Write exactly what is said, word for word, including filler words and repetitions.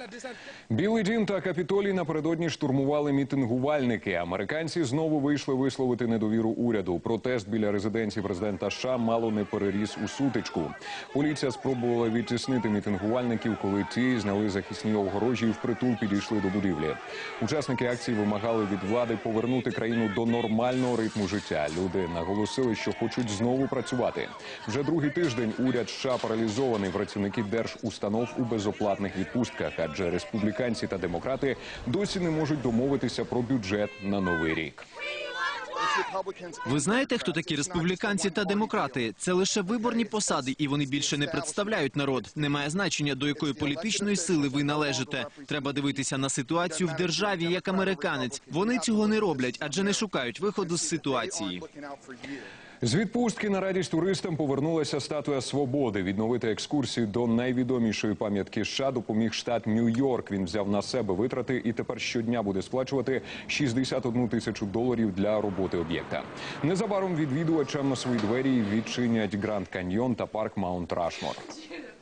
Білий дім та Капітолій напередодні штурмували мітингувальники. Американці знову вийшли висловити недовіру уряду. Протест біля резиденції президента США мало не переріс у сутичку. Поліція спробувала відтіснити мітингувальників, коли ті зняли захисні огорожі і впритул підійшли до будівлі. Учасники акції вимагали від влади повернути країну до нормального ритму життя. Люди наголосили, що хочуть знову працювати. Вже другий тиждень уряд США паралізований, працівники держустанов у безоплатних відпустках, адже республіканці та демократи досі не можуть домовитися про бюджет на новий рік. Ви знаєте, хто такі республіканці та демократи? Це лише виборні посади, і вони більше не представляють народ. Немає значення, до якої політичної сили ви належите. Треба дивитися на ситуацію в державі як американець. Вони цього не роблять, адже не шукають виходу з ситуації. З відпустки на радість туристам повернулася статуя Свободи. Відновити екскурсію до найвідомішої пам'ятки США допоміг штат Нью-Йорк. Він взяв на себе витрати і тепер щодня буде сплачувати шістдесят одну тисячу доларів для роботи об'єкта. Незабаром відвідувачам на свої двері відчинять Гранд Каньйон та парк Маунт Рашмор.